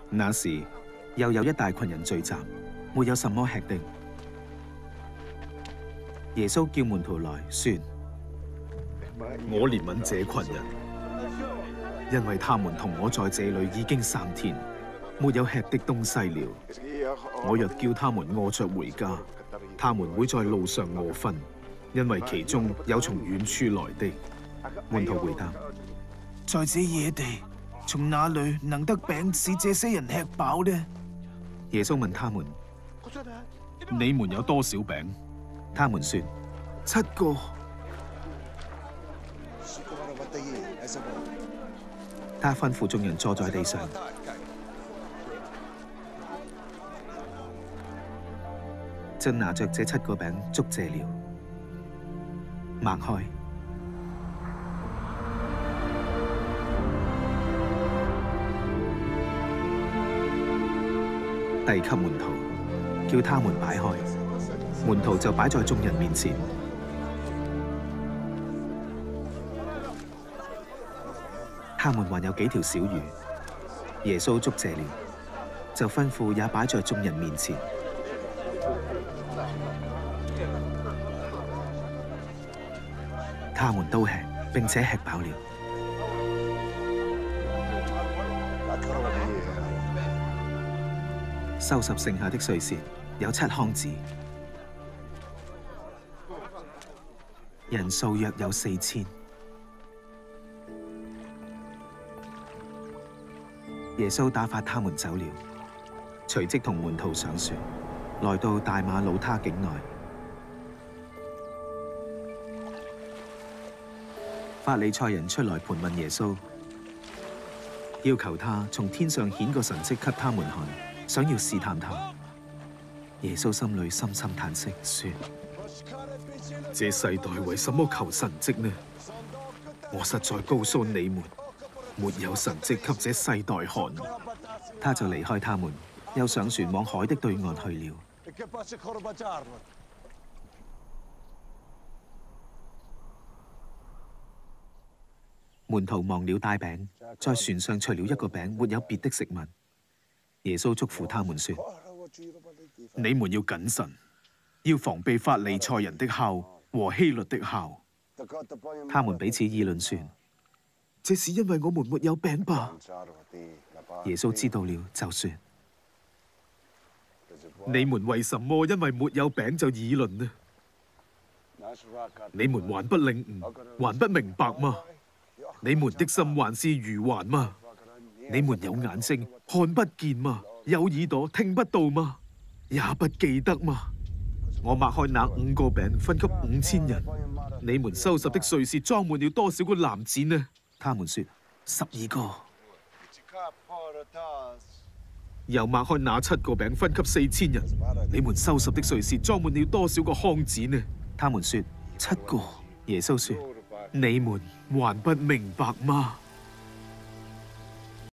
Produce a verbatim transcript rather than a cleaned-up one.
那時又有一大群人聚集，沒有什麼吃的。耶穌叫門徒來說：我憐憫這群人，因為他們同我在這裏已經三天，沒有吃的東西了。我若叫他們餓着回家，他們會在路上餓昏，因為其中有從遠處來的。門徒回答： 在這野地，從哪裏能得餅使這些人吃飽呢？ 耶穌問他們：你們有多少餅？他們說：七個。他吩咐眾人坐在地上，就拿着這七個餅祝謝了，擘開，遞給門徒，叫他們擺開。門徒就擺在眾人面前。他們還有幾條小魚，耶穌祝謝了，就吩咐也擺在眾人面前。他們都吃，並且吃飽了。收拾剩下的碎屑有七筐子，人數約有四千。耶穌打發他們走了，隨即同門徒上船，來到大馬魯他境內。法利賽人出來盤問耶穌，要求他從天上顯個神蹟給他們看，想要試探他。耶穌心裏深深嘆息，說：這世代為什麼求神蹟呢？我實在告訴你們，沒有神蹟給這世代看。他就離開他們，又上船往海的對岸去了。門徒忘了帶餅，在船上除了一個餅，沒有別的食物。耶穌囑咐他們說：你們要謹慎，要防備法利賽人的酵和希律的酵。他們彼此議論說：這是因為我們沒有餅吧？耶穌知道了，就說：你們為什麼因為沒有餅就議論呢？你們還不領悟，還不明白嗎？你們的心還是愚頑嗎？你們有眼睛看不見嗎？有耳朵聽不到嗎？也不記得嗎？我擘開那五個餅分給五千人，你們收拾的碎屑裝滿了多少個籃子呢？他們說：十二個。又擘開那七個餅分給四千人，你們收拾的碎屑裝滿了多少個筐子呢？他們說：七個。耶穌說：你們還不明白嗎？